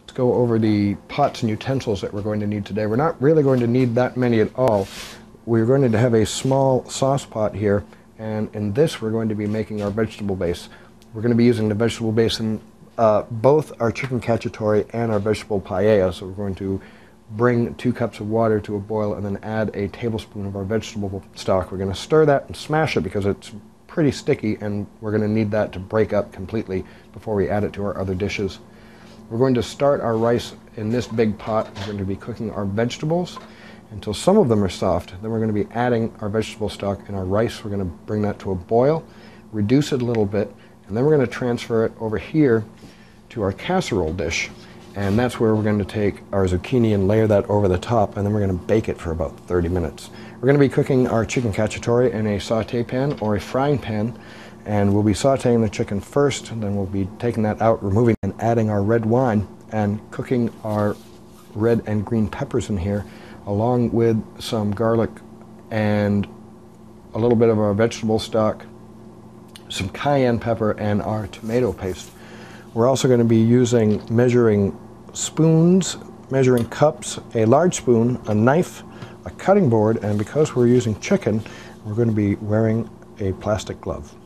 Let's go over the pots and utensils that we're going to need today. We're not really going to need that many at all. We're going to have a small sauce pot here, and in this we're going to be making our vegetable base. We're going to be using the vegetable base in both our chicken cacciatore and our vegetable paella. So we're going to bring 2 cups of water to a boil and then add a tablespoon of our vegetable stock. We're going to stir that and smash it because it's pretty sticky, and we're going to need that to break up completely before we add it to our other dishes. We're going to start our rice in this big pot. We're going to be cooking our vegetables until some of them are soft. Then we're going to be adding our vegetable stock and our rice. We're going to bring that to a boil, reduce it a little bit, and then we're going to transfer it over here to our casserole dish. And that's where we're going to take our zucchini and layer that over the top, and then we're going to bake it for about 30 minutes. We're going to be cooking our chicken cacciatore in a saute pan or a frying pan, and we'll be sauteing the chicken first, and then we'll be taking that out, removing and adding our red wine, and cooking our red and green peppers in here, along with some garlic and a little bit of our vegetable stock, some cayenne pepper, and our tomato paste. We're also going to be using measuring spoons, measuring cups, a large spoon, a knife, a cutting board, and because we're using chicken, we're going to be wearing a plastic glove.